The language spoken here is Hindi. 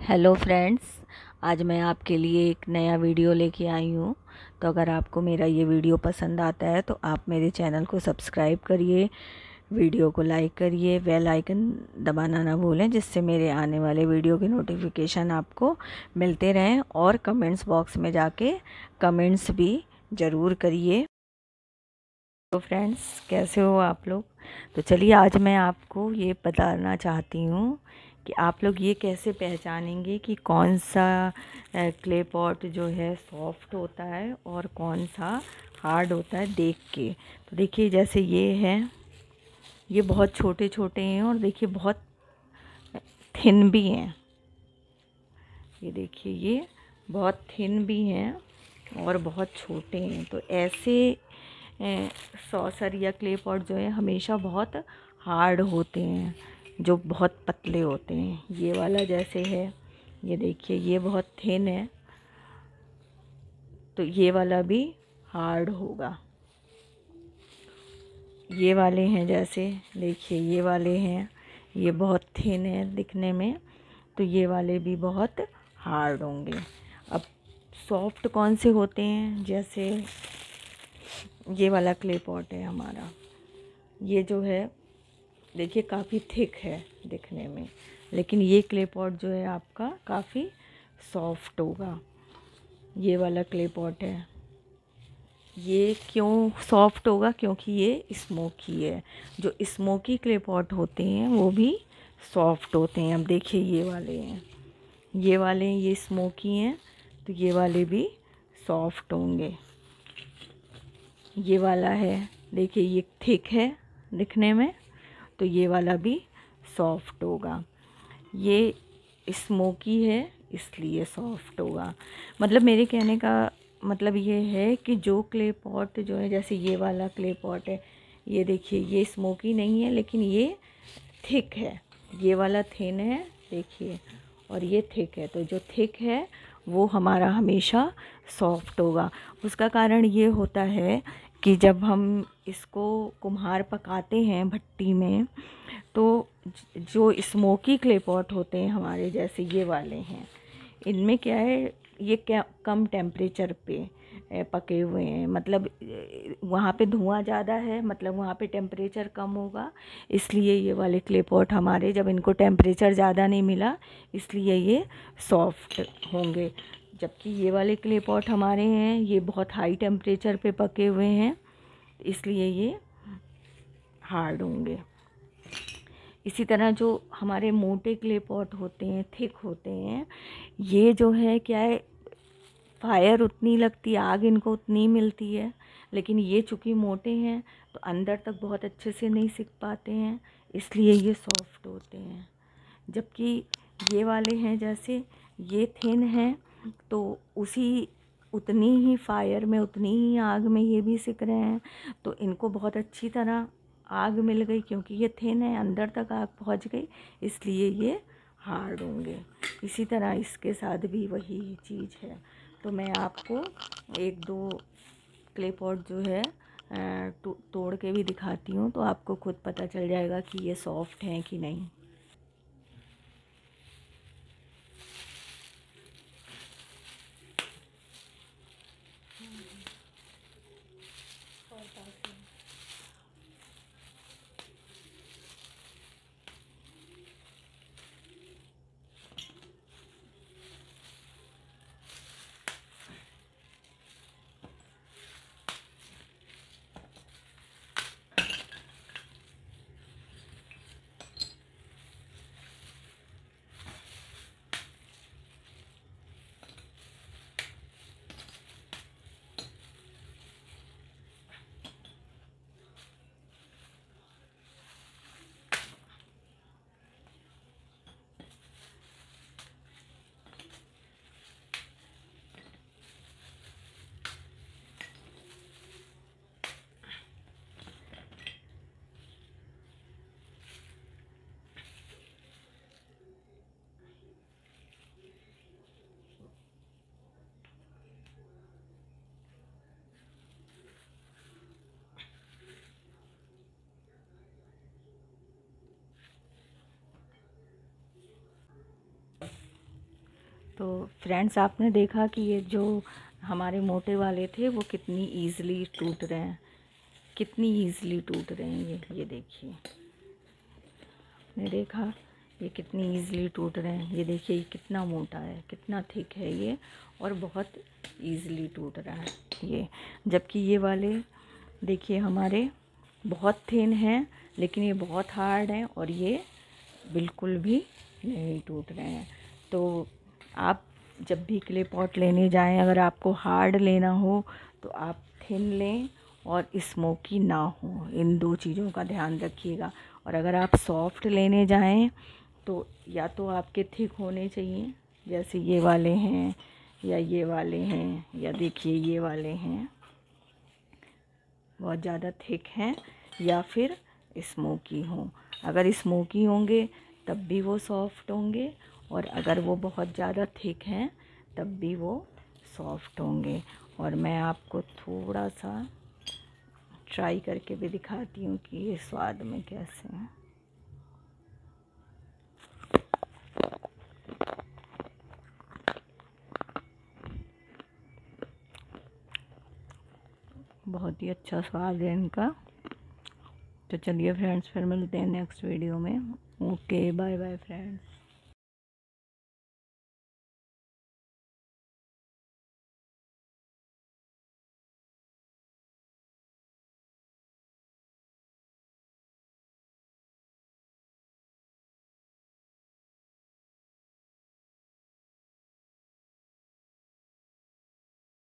हेलो फ्रेंड्स, आज मैं आपके लिए एक नया वीडियो लेके आई हूँ। तो अगर आपको मेरा ये वीडियो पसंद आता है तो आप मेरे चैनल को सब्सक्राइब करिए, वीडियो को लाइक करिए, बेल आइकन दबाना ना भूलें, जिससे मेरे आने वाले वीडियो के नोटिफिकेशन आपको मिलते रहें। और कमेंट्स बॉक्स में जाके कमेंट्स भी ज़रूर करिए। तो फ्रेंड्स, कैसे हो आप लोग? तो चलिए, आज मैं आपको ये बताना चाहती हूँ कि आप लोग ये कैसे पहचानेंगे कि कौन सा क्ले पॉट जो है सॉफ्ट होता है और कौन सा हार्ड होता है देख के। तो देखिए, जैसे ये है, ये बहुत छोटे छोटे हैं और देखिए बहुत थिन भी हैं। ये देखिए, ये बहुत थिन भी हैं और बहुत छोटे हैं। तो ऐसे सॉसर या क्ले पॉट जो है हमेशा बहुत हार्ड होते हैं, जो बहुत पतले होते हैं। ये वाला जैसे है, ये देखिए, ये बहुत थिन है, तो ये वाला भी हार्ड होगा। ये वाले हैं, जैसे देखिए, ये वाले हैं, ये बहुत थिन है दिखने में, तो ये वाले भी बहुत हार्ड होंगे। अब सॉफ्ट कौन से होते हैं? जैसे ये वाला क्ले पॉट है हमारा, ये जो है देखिए काफ़ी थिक है दिखने में, लेकिन ये क्ले पॉट जो है आपका काफ़ी सॉफ्ट होगा। ये वाला क्ले पॉट है, ये क्यों सॉफ्ट होगा? क्योंकि ये स्मोकी है। जो स्मोकी क्ले पॉट होते हैं वो भी सॉफ्ट होते हैं। अब देखिए, ये वाले हैं, ये वाले हैं, ये स्मोकी हैं, तो ये वाले भी सॉफ्ट होंगे। ये वाला है, देखिए, ये थिक है दिखने में, तो ये वाला भी सॉफ्ट होगा। ये स्मोकी है, इसलिए सॉफ्ट होगा। मतलब मेरे कहने का मतलब ये है कि जो क्ले पॉट जो है, जैसे ये वाला क्ले पॉट है, ये देखिए, ये स्मोकी नहीं है लेकिन ये थिक है। ये वाला थिन है देखिए, और ये थिक है। तो जो थिक है वो हमारा हमेशा सॉफ्ट होगा। उसका कारण ये होता है कि जब हम इसको कुम्हार पकाते हैं भट्टी में, तो जो स्मोकी क्ले पॉट होते हैं हमारे, जैसे ये वाले हैं, इनमें क्या है, ये क्या कम टेम्परेचर पे पके हुए हैं। मतलब वहाँ पे धुआं ज़्यादा है, मतलब वहाँ पे टेम्परेचर कम होगा, इसलिए ये वाले क्ले पॉट हमारे, जब इनको टेम्परेचर ज़्यादा नहीं मिला, इसलिए ये सॉफ्ट होंगे। जबकि ये वाले क्ले पॉट हमारे हैं, ये बहुत हाई टेम्परेचर पे पके हुए हैं, इसलिए ये हार्ड होंगे। इसी तरह जो हमारे मोटे क्ले पॉट होते हैं, थिक होते हैं, ये जो है क्या है, फायर उतनी लगती, आग इनको उतनी मिलती है, लेकिन ये चूँकि मोटे हैं तो अंदर तक बहुत अच्छे से नहीं सिक पाते हैं, इसलिए ये सॉफ्ट होते हैं। जबकि ये वाले हैं, जैसे ये थिन हैं, तो उसी उतनी ही फायर में, उतनी ही आग में ये भी सिक रहे हैं, तो इनको बहुत अच्छी तरह आग मिल गई, क्योंकि ये थिन है, अंदर तक आग पहुंच गई, इसलिए ये हार्ड होंगे। इसी तरह इसके साथ भी वही चीज़ है। तो मैं आपको एक दो क्ले पॉट जो है तोड़ के भी दिखाती हूँ, तो आपको खुद पता चल जाएगा कि ये सॉफ्ट हैं कि नहीं। तो फ्रेंड्स, आपने देखा कि ये जो हमारे मोटे वाले थे वो कितनी ईज़िली टूट रहे हैं, कितनी ईज़िली टूट रहे हैं। ये देखिए, आपने देखा ये कितनी ईज़िली टूट रहे हैं। ये देखिए ये कितना मोटा है, कितना थिक है ये, और बहुत ईज़िली टूट रहा है ये। जबकि ये वाले देखिए हमारे बहुत थिन हैं, लेकिन ये बहुत हार्ड हैं और ये बिल्कुल भी नहीं टूट रहे हैं। तो आप जब भी क्ले पॉट लेने जाएं, अगर आपको हार्ड लेना हो तो आप थिन लें और स्मोकी ना हो, इन दो चीज़ों का ध्यान रखिएगा। और अगर आप सॉफ्ट लेने जाएं तो या तो आपके थिक होने चाहिए, जैसे ये वाले हैं या ये वाले हैं, या देखिए ये वाले हैं बहुत ज़्यादा थिक हैं, या फिर स्मोकी हों। अगर स्मोकी होंगे तब भी वो सॉफ्ट होंगे, और अगर वो बहुत ज़्यादा थिक हैं तब भी वो सॉफ्ट होंगे। और मैं आपको थोड़ा सा ट्राई करके भी दिखाती हूँ कि ये स्वाद में कैसे हैं। बहुत ही अच्छा स्वाद है इनका। तो चलिए फ्रेंड्स, फिर मिलते हैं नेक्स्ट वीडियो में। Okay, bye bye friends.